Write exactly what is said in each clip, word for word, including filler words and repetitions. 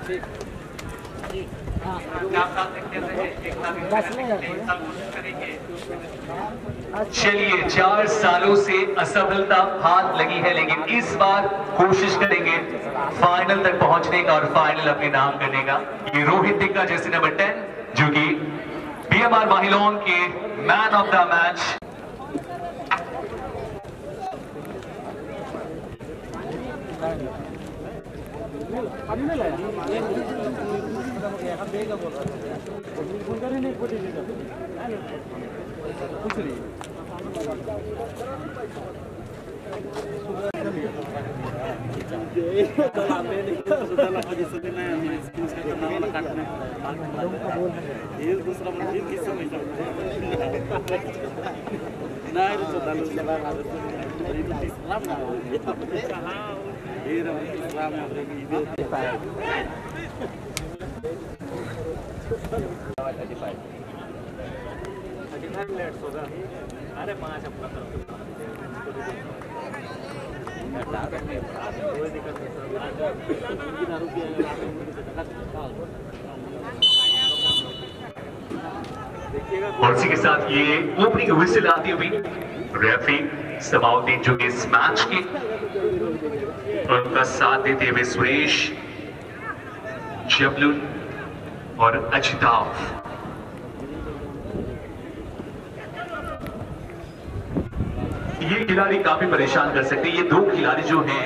चलिए, चार सालों से असफलता हाथ लगी है, लेकिन इस बार कोशिश करेंगे फाइनल तक पहुंचने का और फाइनल अपने नाम करने का। ये रोहित दिग्गा जैसे नंबर टेन, जो कि बीएमआर महिलाओं के मैन ऑफ द मैच। अभी नहीं लाया बेगा बोल रहा था नहीं कुछ नहीं अरे पाँच अपना और इसी के साथ ये ओपनिंग विसिल आती हुई रेफरी समाउद्दीन जो कि इस मैच के उनका साथ देते हुए सुरेश, जबलून और अजिताव। ये खिलाड़ी काफी परेशान कर सकते हैं। ये दो खिलाड़ी जो हैं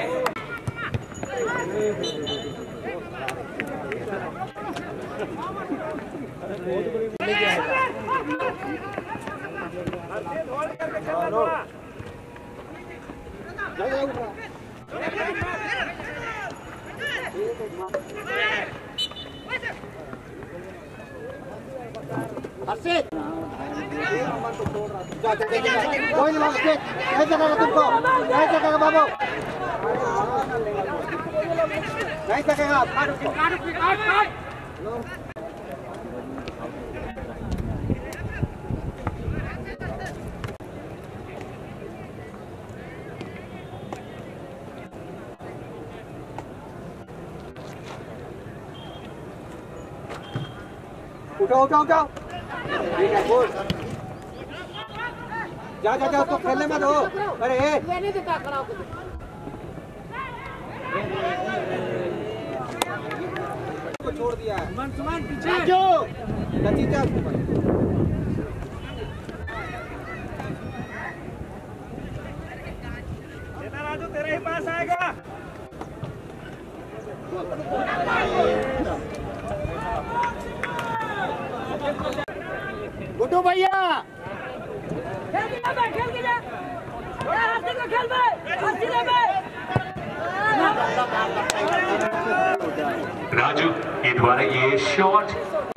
कोई नहीं मांगते, नहीं चलेगा तुमको, नहीं चलेगा बाबू, नहीं चलेगा। उठाओ उठाओ उठाओ, ठीक है बोल, जा जा जा, उसको खेलने मत दो। अरे ये नहीं देता, खड़ा होकर को छोड़ दिया है। सुमन सुमन पीछे जो लतीजा देना राजू, तेरे ही पास आएगा। गुड्डू भैया खेल के जा, खेल के जा, हंसी को खेल में, हंसी ले में। राजू के द्वारा ये शॉट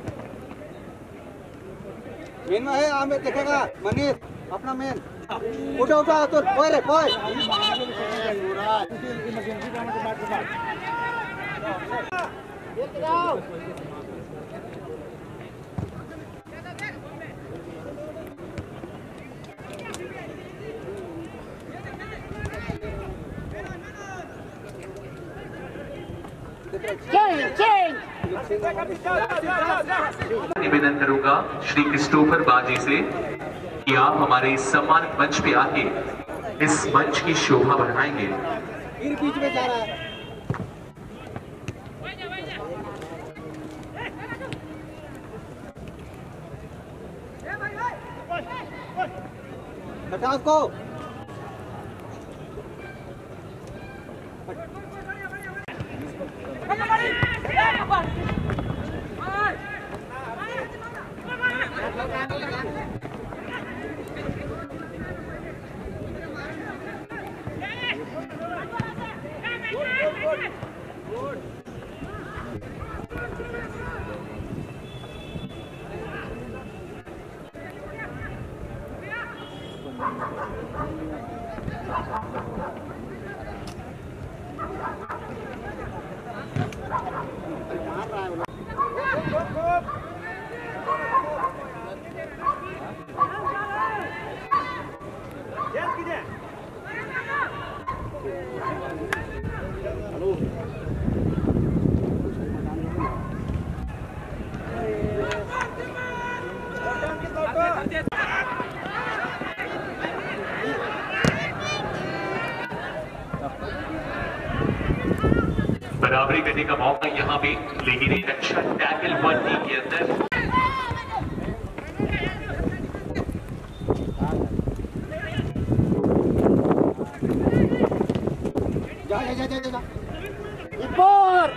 मेन में है, आमिर देखेगा, मनीष अपना मेन उठा उठा तो कोई रे कोई निवेदन करूंगा श्री क्रिस्टोफर बाजी से कि आप हमारे इस सम्मानित मंच पे आके इस मंच की शोभा बढ़ाएंगे। बीच में जा रहा है, हटा उसको। मार रहा है का मौका यहाँ पे, लेकिन एक अच्छा टैकल वन टीम के अंदर। जा जा जा जा जा ऊपर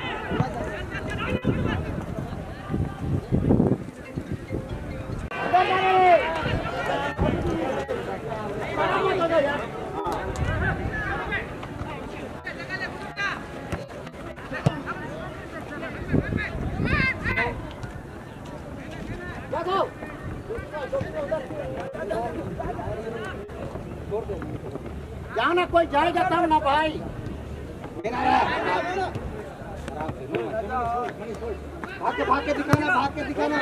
जाना कोई जाएगा तब ना भाई। भाग के भाग के दिखाना, भाग के दिखाना।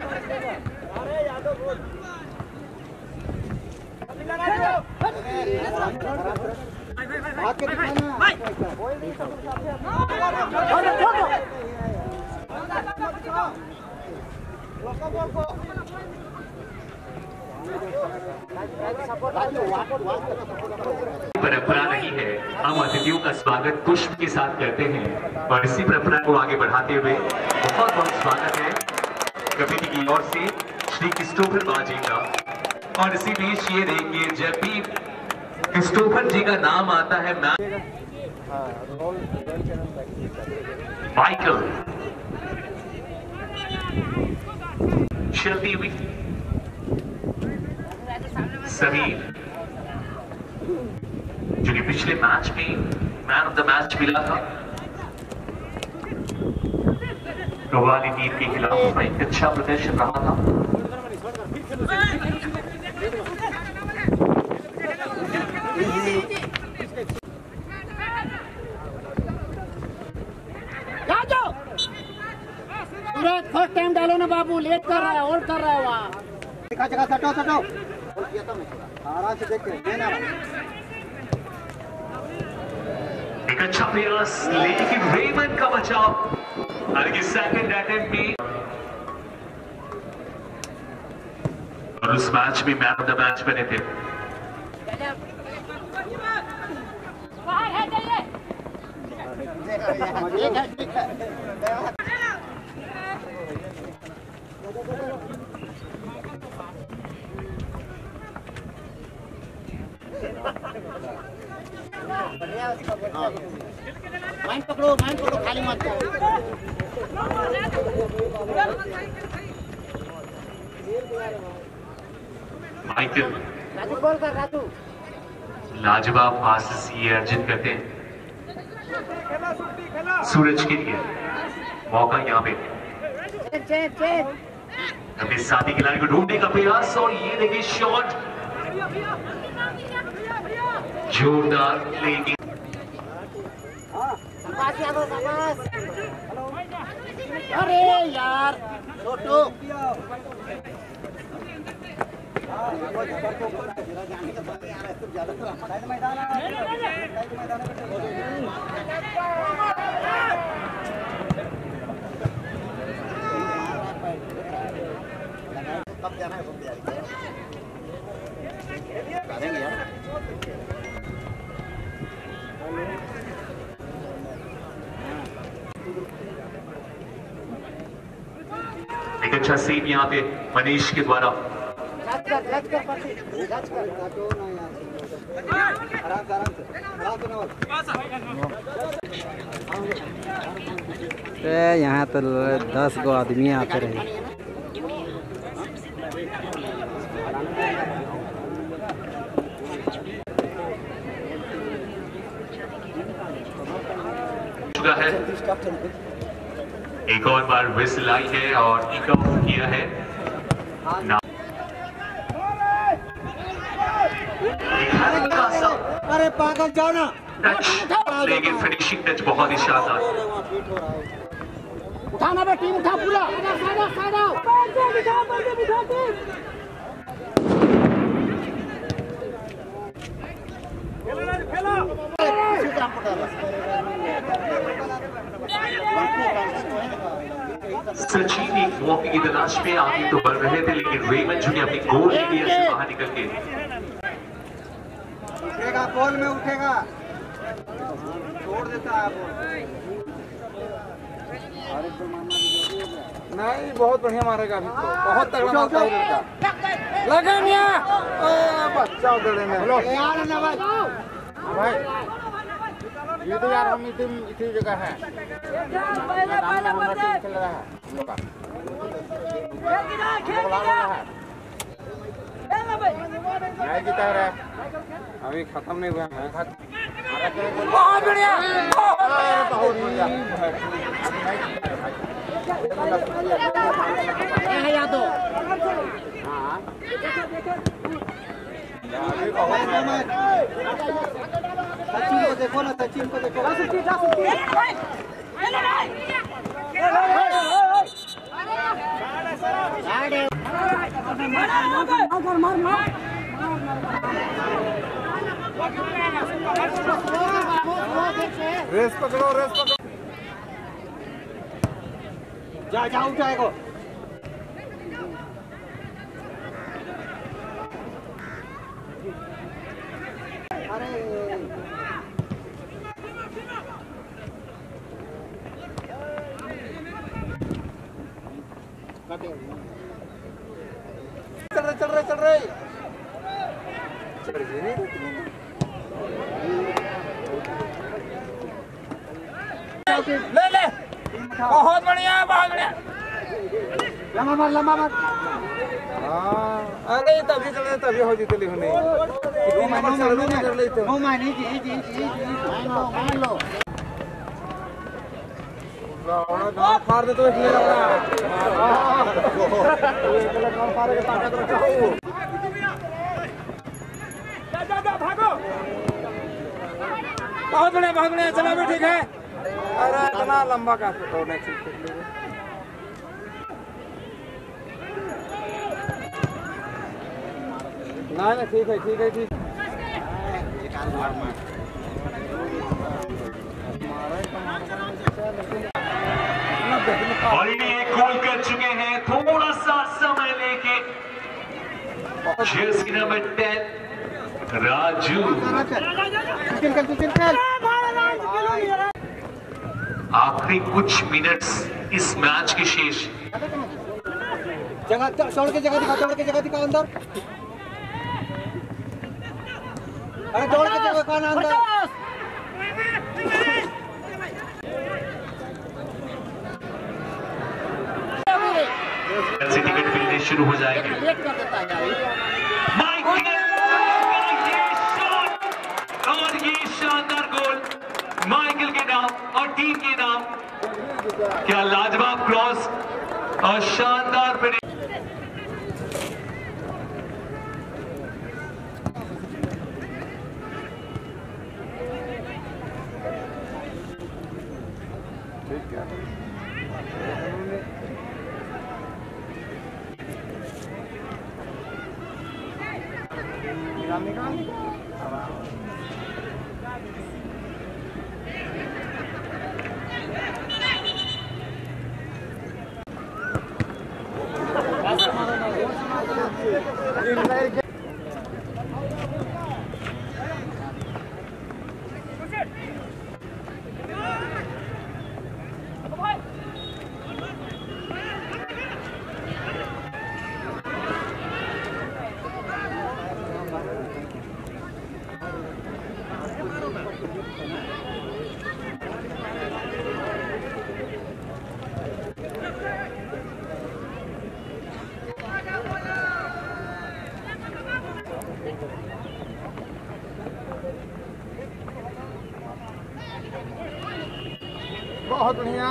भाग के दिखाना। परंपरा नहीं है, हम अतिथियों का स्वागत पुष्प के साथ करते हैं और इसी परंपरा को आगे बढ़ाते हुए बहुत बहुत स्वागत है कमेटी की ओर से श्री क्रिस्टोफर बाजी का। और इसी बीच ये देखिए, जब भी क्रिस्टोफर जी का नाम आता है, माइकल चलती हुई समीर, जो कि पिछले मैच में मैन ऑफ द मैच मिला था, कव्वाली टीम के खिलाफ एक अच्छा प्रदर्शन रहा था। फर्स्ट टाइम डालो ना बाबू, लेट कर रहा है, होल्ड कर रहा है वहाँ। जगह जगह सटो सटो, आराम से देख के एक अच्छा प्रयास, लेकिन रेमन का बचाव। हालांकि सेकंड अटेम्प्ट में और उस मैच में मैन ऑफ द मैच बने थे। माइंड पकड़ो, माइंड पकड़ो, खाली मत माइकल राजू बॉल कर, राजू लाजवाब पास ये अर्जित करते हैं। सूरज के लिए मौका यहाँ पे, चेक चेक चेक अपने साथी खिलाड़ी को ढूंढने का प्रयास और ये देखिए शॉट जोरदार, लेकिन अरे यार छोटू कब जाना है, यार एक अच्छा सेव यहाँ पे मनीष के द्वारा। यहाँ तो दस गो आदमी आते रहे। चुका है, एक और बार विसल आई है और किक ऑफ किया है ना। अरे पागल जाओ ना, टच, लेकिन फिनिशिंग टच बहुत ही शानदार। उठाना बे, टीम उठा पूरा। सचिन एक मौके की तलाश में आगे तो बढ़ रहे थे, लेकिन रेमन जो ने अपनी गोल एरिया से बाहर निकल के उठेगा, बॉल में उठेगा, छोड़ देता है बॉल। नहीं बहुत बढ़िया मारेगा अभी तो बहुत तगड़ा मारता है लड़का लगा मिया बच्चा उधर में हेलो यार ना भाई भाई ये तो यार हम इतनी इतनी जगह है पहले पहले पहले चल रहा है हम लोग का खेल के जा खेल के जा खेल ना भाई नहीं जीता रहा अभी खत्म नहीं हुआ है बहुत बढ़िया बहुत बढ़िया है यादव सचिन को देखो ना सचिन को देखो रेस पकड़ो रेस पकड़ो जा जा उठाएगा अरे चल रहे चल रहे चल रहे चल रहे ले ले बहुत बढ़िया बहुत बढ़िया लम्बा मार लम्बा मार हाँ अरे तभी चल रहे तभी हो जीते लिखने कितनी नंबर चल रहे हैं कर लेते नो मानी जी जी जी जी मान लो मान लो हो गांव फाड़ दे तो इसलिए लग रहा है तो एक गांव फाड़ के ताकत रखो जा जा जा भागो बहुत बढ़िया बहुत बढ़िया चलो भी ठीक है अरे इतना लंबा का तो नेक्स्ट ना ना ठीक है ठीक है ठीक ऑलरेडी एक गोल कर चुके हैं थोड़ा सा समय लेके जर्सी नंबर टेन राजू चल चल चल चल आखिरी कुछ मिनट्स इस मैच के शेष जगह छोड़ के जगह दिखा छोड़ के जगह दिखा अंदर अरे छोड़ के जगह कौन अंदर जर्सी टिकट मिलने शुरू हो जाएंगे लेट कर देता है यार माइकल ये शॉट और ये शानदार गोल माइकल के नाम और टीम के नाम क्या लाजवाब क्रॉस और शानदार फिनिश ठीक है निकाल निकाल बहुत बढ़िया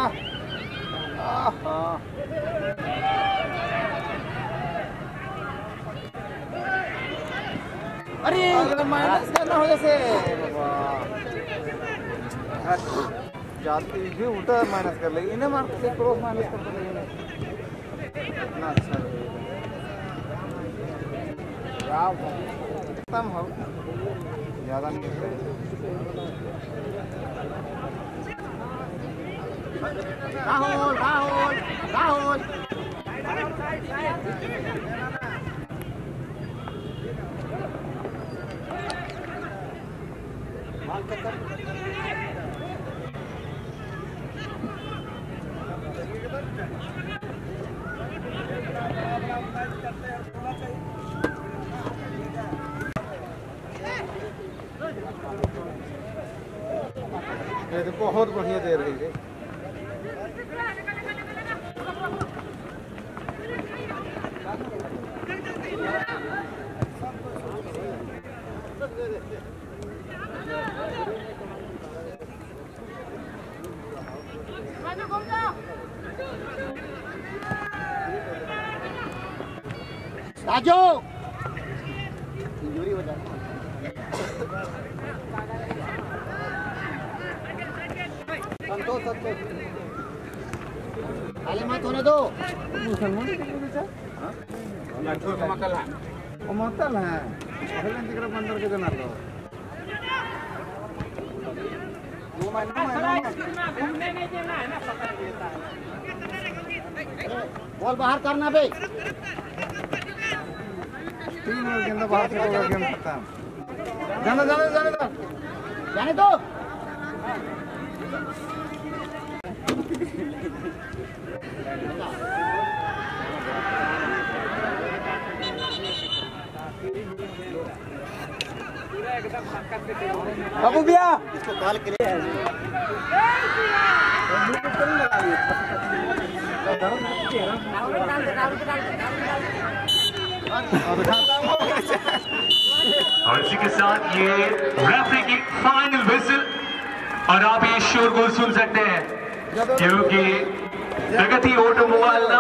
अरे माइनस करना हो जैसे जाती भी उल्टा माइनस कर लेगी इन्हें मार के क्रॉस माइनस कर देंगे इतना अच्छा कम हो ज्यादा नहीं राहुल राहुल राहुल ये तो बहुत बढ़िया दे रही है। राजू इंजरी हो जाए। संतोष संतोष खाली मत होने दो। मकल है वो मतल है पहले दिख रहा बंदर के देना लो बॉल बाहर करना बे। तीन ओवर के अंदर बाहर से होगा गेम खत्म। जाने जाने जाने दो जाने दो। बाबू भैया इसको कॉल के लिए और इसी के साथ ये रेफरी की फाइनल विजिल और आप ये शोर गोल सुन सकते हैं क्योंकि प्रगति ऑटोमोबाइल